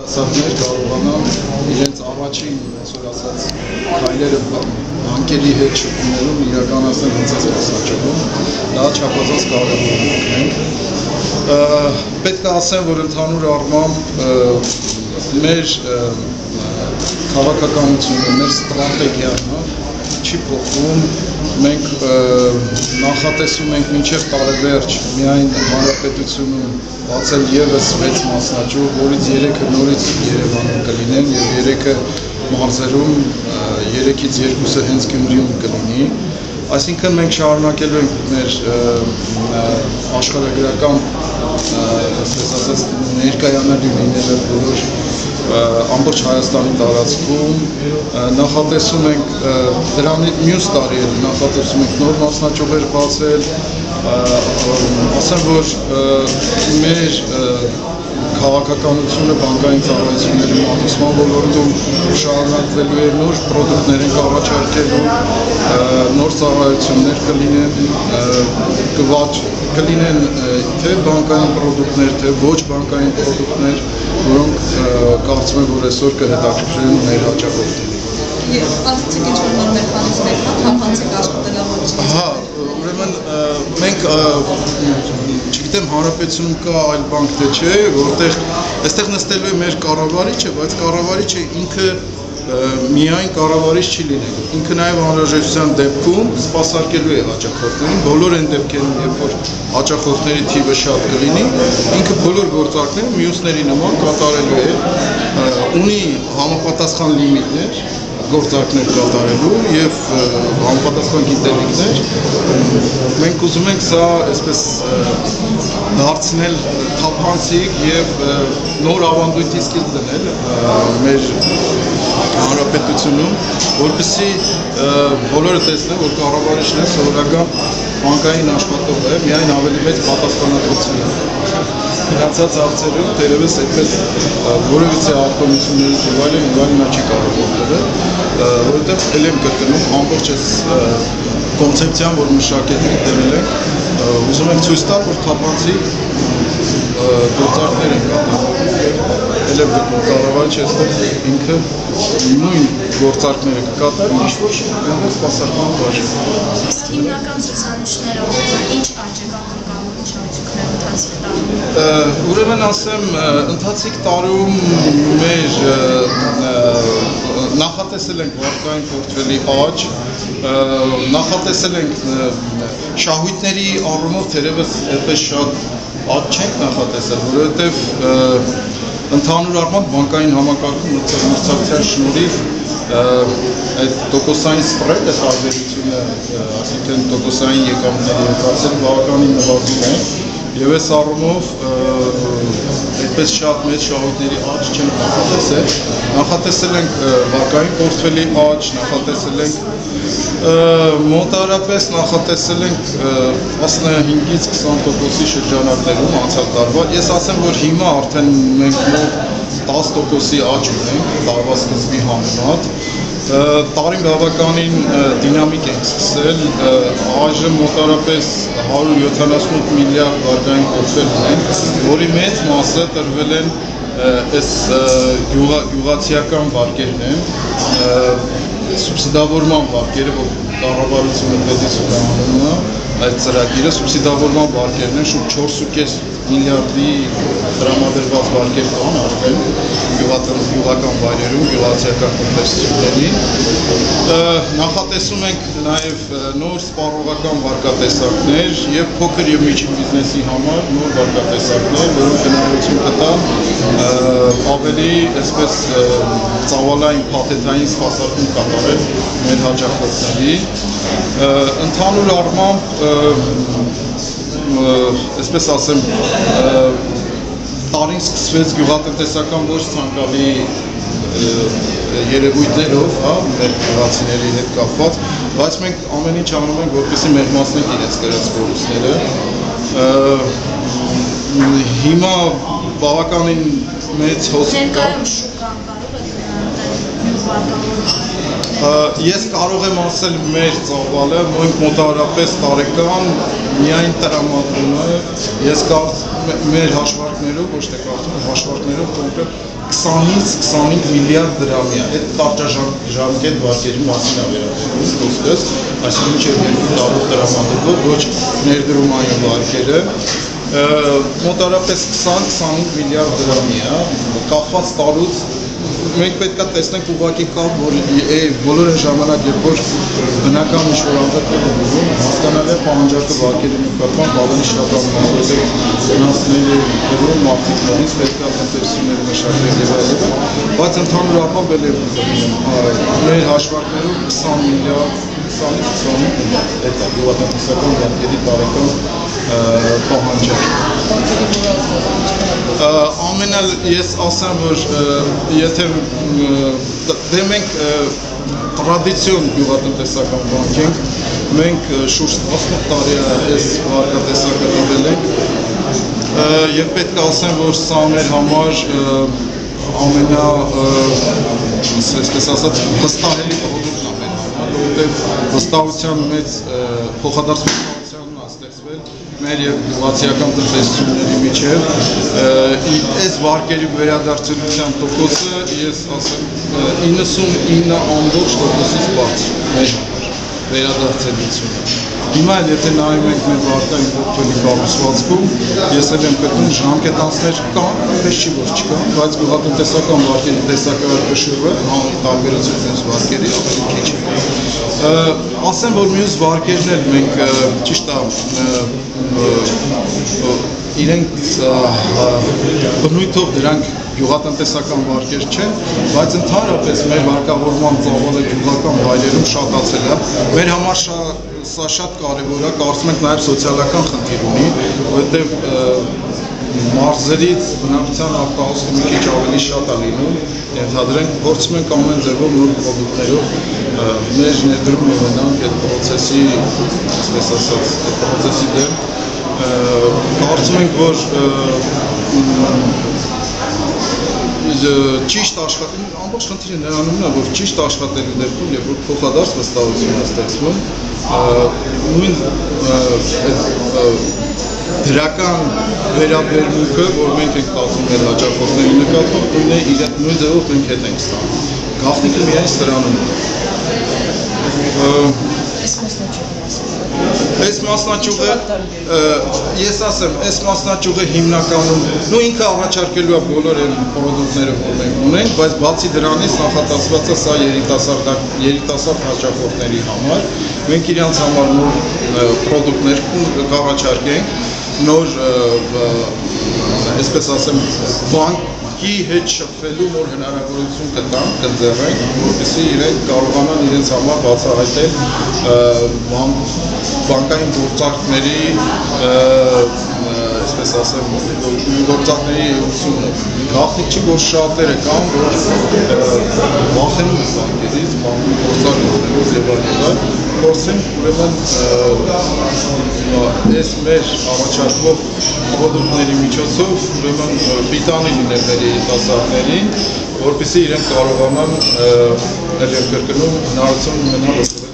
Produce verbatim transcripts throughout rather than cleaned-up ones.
Սահներ կարողանան իրենց առաջին ասած քայլերը բանկերի հետ շփումներում իրականացնել հենց այս մասնաճյուղում, դա չափազանց կարևոր է։ Պետք է ասեմ, որ ընդհանուր առմամբ մեր քաղաքականությունը, մեր ստրատեգիան չի փոխվում, մենք նախատեսում ենք մինչև տարեվերջ միայն հանրապետությունում բացել ևս մեծ մասնաճյուղ, որից երեքը նորից Երևանում կլինեն եւ երեքը մարզերում, երեքից երկուսը հենց Գյումրիում կլինի։ Այսինքն մենք շարունակելու ենք մեր աշխարհագրական, այսպես ասած, ներկայանալի լինելը բոլոր ամբողջ Հայաստանի տարածքում, նախատեսում ենք դրանի մյուս տարի էլ նախատեսում ենք նոր մասնաճյուղեր բացել, ասեմ, որ մեր քաղաքականությունը բանկային ծառայությունների մատուցման ոլորտում շարունակվելու է, նոր պրոդուկտներ ենք առաջարկելու, նոր ծառայություններ կլինեն, կլինեն թե բանկային պրոդուկտներ, թե ոչ բանկային պրոդուկտներ, որոնք կարծում եմ, որ այսօր կհետաքրքրեն մեր հաճախորդներին։ Եվ ասացիք ինչ-որ նոր մեխանիզմներ կան, թափանցիկ աշխատելավարություն։ Հա, ուրեմն մենք չգիտեմ հանրապետությունում կա այլ բանկ թե չէ, որտեղ այստեղ նստելու է մեր կառավարիչը, բայց կառավարիչը ինքը միայն կառավարիչ չի լինելու, ինքը նաև անհրաժեշտության դեպքում սպասարկելու է հաճախորդներին, բոլոր այն դեպքերում, երբ որ հաճախորդների թիվը շատ կլինի, ինքը բոլոր գործարքները մյուսների նման կատարելու է, ունի համապատասխան լիմիտներ, գործարքներ կատարելու եւ համապատասխան գիտելիքներ, մենք ուզում ենք սա այսպես դարձնել թափանցիկ եւ նոր ավանդույթի սկիզբ դնել մեր հանրապետությունում, որպեսզի բոլորը տեսնեն, որ կառավարիչն է սովորական բանկային աշխատող է, միայն ավելի մեծ պատասխանատվություն է։ Գնացած հարցերում դերևս այդպես որևիցե արտոնություններից եւ այլն եւ այլն չի կարող որտեղը, որովհետեւ ել եմ կրկնում ամբողջ այս կոնցեպցիան, որ մշակեցինք դրել ենք, ուզում ենք ցույց տալ, որ թափանցիկ գործարքներ են կատարվում, ել եմ կրկնում կառավարիչը այստեղ ինքը նույն գործարքները կկատարի, ինչ-որ այնպես սպասարկման բաժին։ Իսկ հիմնական ցուցանիշները ինչ աճ է կանգնկալում միջոցառումների ընթացիկ տարում։ Ուրեմն ասեմ, ընթացիկ տարում մեր նախատեսել ենք վարկային պորտֆելի աճ, նախատեսել ենք շահույթների առումով թերևս այդպես շատ աճ չենք նախատեսել, որովհետև ընդհանուր առմամբ բանկային համակարգում մրցակցության շնորհիվ այդ տոկոսային սպրեդը տարբերությունը, այսինքն տոկոսային եկամուտների եկամուտները բավականին նվազում են եւ այս առումով այդպես շատ մեծ շահույթների աճ չենք նախատեսել, նախատեսել ենք վարկային պորտֆելի աճ, նախատեսել ենք մոտարապես նախատեսել ենք տասնհինգից քսան տոկոսի շրջանակներում անցյալ տարվա, ես ասեմ, որ հիմա արդեն մենք տասը տոկոսի աճ ունենք տարվա սկզբի համեմատ, տարին բավականին դինամիկ ենք սկսել, այժմ մոտարապես հարյուր յոթանասունութ միլիարդ վարկային պորտֆել ունենք, որի մեծ մասը տրվել են այս գյուղացիական վարկերն են, սուբսիդավորման վարկերը, որ կառավարությունը պետություն է անում, այդ ծրագիրը սուբսիդավորման վարկերն են, շուրջ չորս միլիարդի տրամադրված վարկեր կան արդեն գյուղական վայրերում, գյուղացիական տնտեսություններին։ Նախատեսում ենք նաև նոր սպառողական վարկատեսակներ եւ փոքր եւ միջին բիզնեսի համար նոր վարկատեսակներ, որոնք հնարավորություն կտան ավելի այսպես ծավալային փաթեթային սպասարկում կատարել մեր հաճախորդներին։ Ընդհանուր առմամբ այսպես ասեմ, տարին սկսվեց գյուղատնտեսական ոչ ցանկալի երևույթներով, հա, մեր գյուղացիների հետ կապված, բայց մենք ամեն ինչ անում ենք, որպեսզի մեղմացնենք իրենց կրած կորուստները։ Հիմա բավականին մեծ հոսք կա։ Ներկայում շուկան կարող է վարկավորում։ Ես կարող եմ ասել մեր ծավալը, մենք մոտավորապես տարեկան միայն տրամադրում է, ես մեր հաշվարկներով, ոչ թե կարծում, հաշվարկներով կոնկրետ քսանից քսանհինգ միլիարդ դրամի է, այդ տաղճաժամկետ վարկերի մասին է վերաբերում խոսքս, այսինքն չէ երկու տարով տրամադրվող, ոչ ներդրումային վարկերը, մոտավորապես քսան քսանհինգ միլիարդ դրամի է, կախված տարուց մենք պետք է տեսնենք ուղղակի կապ, որ բոլոր այն ժամանակ, երբ որ բնական ինչ-որ անդրդ է բուվում, հասկանալի է պահանջարկը վարկերի նկատմամբ ավելի շատ ամենավորել վնասների դրում մարդիկներից, պետք է տնտեսությունների մշակել եւ այլն, բայց ընդհանուր առմամբ էլ մեր հաշվարկներով քսան միլիարդ, քսանից քսանհինգ միլիարդ, այդ է գյուղատնտեսական վարկերի տարեկան պահանջարկ։ Ամենալ ես ասեմ, որ եթե դե մենք տրադիցիոն գյուղատնտեսական բանկ ենք, մենք շուրջ տասնութ տարի այս վարկատեսակը դրել ենք եւ պետք է ասեմ, որ սա մեր համար ամենա այսպես ասած վստահելի պրոդուկտն է մեր համար, որովհետեւ վստահության մեծ փոխադարձություն ստեղծվել մեր եւ գյուղացիական տնտեսությունների միջև այս վարկերի վերադարձելիության տոկոսը ես ասեմ իննսունինը ամբողջ տոկոսից բարձր մեր համար վերադարձելիությունը հիմա էլ եթե նայում ենք մեր վարկային պորտֆելի կառուցվածքում ես էլ եմ գտնում ժամկետանցներ կան պես չի որ չկան բայց գյուղատնտեսական վարկերի տեսակարգը տարբերություն այս վարկերի ավելի քիչ ասեմ որ մյուս վարկերն էլ մենք ճիշտ է իրենք բնույթով դրանք գյուղատնտեսական վարկեր չեն, բայց ընդհանրապես մեր վարկավորման ծավալը գյուղական վայրերում շատացել է։ Մեր համար սա շատ կարևոր է, կարծում ենք նաև սոցիալական խնդիր ունի, որովհետև մարզերից բնակության արտահոսքը մի քիչ ավելի շատ է լինում, ենթադրենք փորձում ենք ամեն ձևով նոր պրոդուկտներով մեր ներդրում ունենանք այդ process-ի, այսպես ասած, այդ process-ի դեմ կարծում ենք, որ ճիշտ աշխատել, ամբողջ խնդիրը նրանում է, որ ճիշտ աշխատելու դեպքում, երբ որ փոխադարձ վստահություն է ստեղծվում, նույն դրական վերաբերմունքը, որ մենք ենք տածում մեր հաճախորդների նկատմամբ, նույն ձևով մենք հետ ենք ստանում։ Գաղտնիքը միայն սրանում է։ Այս մասնաճյուղը, ես ասեմ, այս մասնաճյուղը հիմնականում, նու ինքը առաջարկելու է բոլոր այն պրոդուկտները, որ մենք ունենք, բայց բացի դրանից նախատեսված է սա երիտասարդ հաճախորդների համար, մենք իրանց համար նոր պրոդուկտներ կառաջարկենք, նոր, այսպես ասեմ, բանկի հետ շփվելու նոր հնարավորություն կտանք, կընձեռենք, որպեսզի իրենք կարողանան իրենց համար բացահայտել բանկային գործարքների, այսպես ասեմ, գործարքների էությունը։ Գաղտնիք չի, որ շատերը կան, որ վախենում են բանկերից, բանկի գործարքներով եւ այլն, փորձենք ուրեմն այս մեր առաջարկվող պրոդուկտների միջոցով ուրեմն պիտանի լինել մեր երիտասարդներին, որպեսզի իրենք կարողանան ել եմ կրկնում հնարավորություն ունենալ օգտվել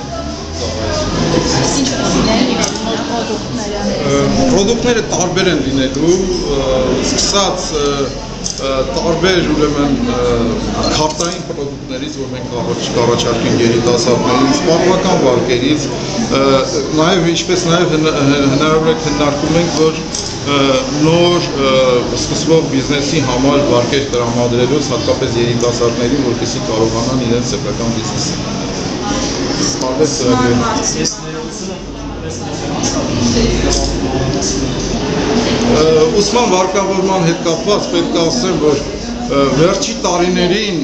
բանկային պրոդուկտները տարբեր են լինելու, սկսած տարբեր ուրեմն քարտային պրոդուկտներից, որ մենք կառաջարկենք երիտասարդներին, սպառողական վարկերից, նաև ինչպես նաև հնարավոր է քննարկում ենք, որ նոր սկսվող բիզնեսի համար վարկեր տրամադրելուց հատկապես երիտասարդներին, որպեսզի կարողանան իրենց սեփական բիզնեսը։ Սպառվեց ուսման վարկավորման հետ կապված պետք է ասեմ, որ վերջի տարիներին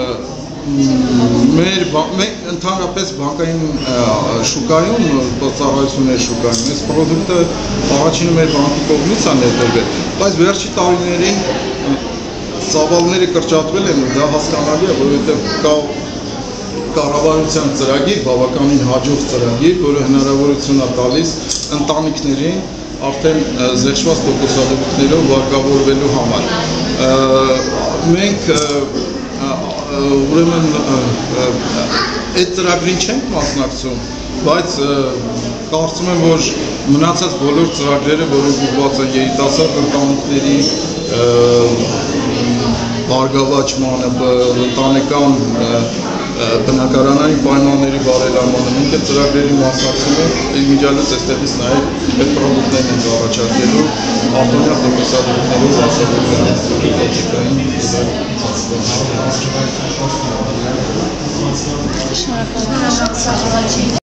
մեր ընդհանրապես բանկային շուկայում, ծառայությունների շուկայում, այս պրոդուկտը առաջինը մեր բանկի կողմից է ներդրվել, բայց վերջի տարիներին ծավալները կրճատվել են, դա հասկանալի է, որովհետև կա կառավարության ծրագիր, բավականին հաջող ծրագիր, որը հնարավորություն է տալիս ընտանիքներին արդեն զերծված տոկոսադրույքներով վարկավորվելու համար։ Մենք ուրեմն այդ ծրագրին չենք մասնակցում, բայց կարծում եմ, որ մնացած բոլոր ծրագրերը, որոնք ուղղված են երիտասարդ ընտանիքների բարգավաճմանը, ընտանեկան բնակարանային պայմանների բարելավմանը, մենք այդ ծրագրերի մասնակցում ենք, իմիջիալից այստեղից նաև այդ պրոդուկտներն ենք առաջարկելու արտոնյա տնտեսագետներով արտադրության Շնորհակալ եմ։